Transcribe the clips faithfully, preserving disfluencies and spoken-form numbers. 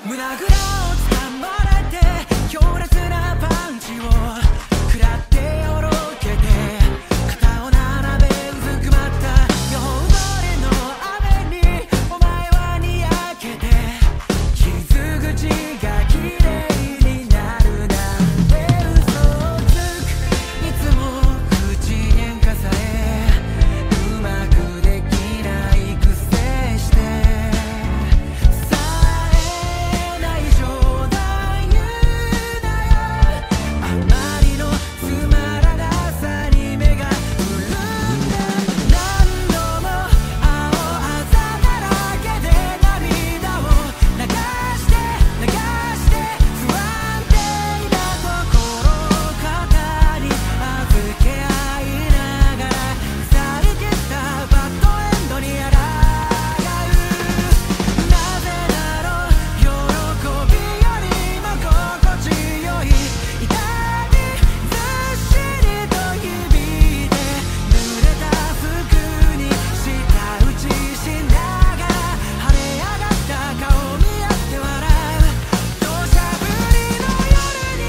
胸ぐらを掴まれて強烈なパンチを食らってよろけて肩を並べうずくまった夜通りの雨にお前はにやけて傷口が綺麗になるなんて嘘をつくいつも口喧嘩さえうまくできないくせしてさえない冗談言うなよあまりのつまらなさに目が潤んだ何度も青あざだらけで涙を流して流して不安定な心を肩に預け合いながら腐りきったバッドエンドに抗うなぜだろう喜びよりも心地よい痛みずっしりと響いて濡れた服に舌打ちしながら晴れ上がった顔見合って笑う土砂降りの夜に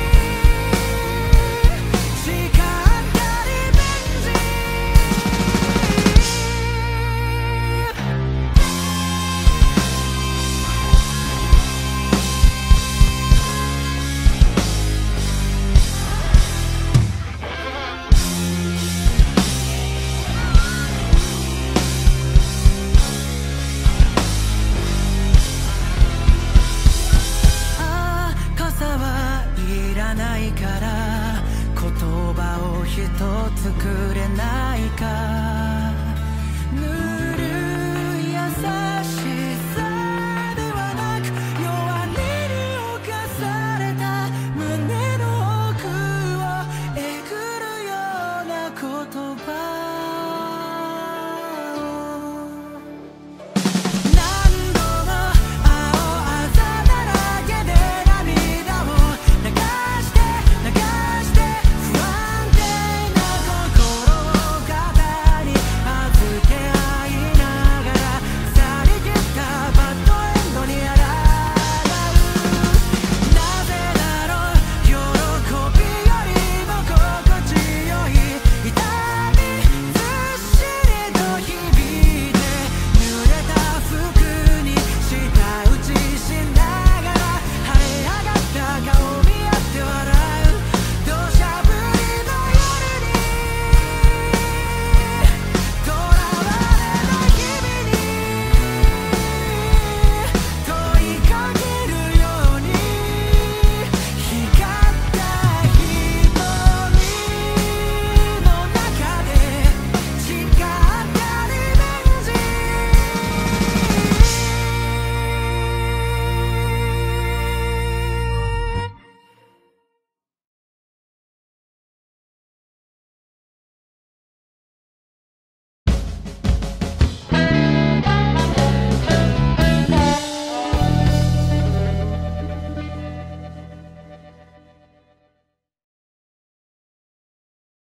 誓ったリベンジああ傘はいらないから言葉を一つくれないか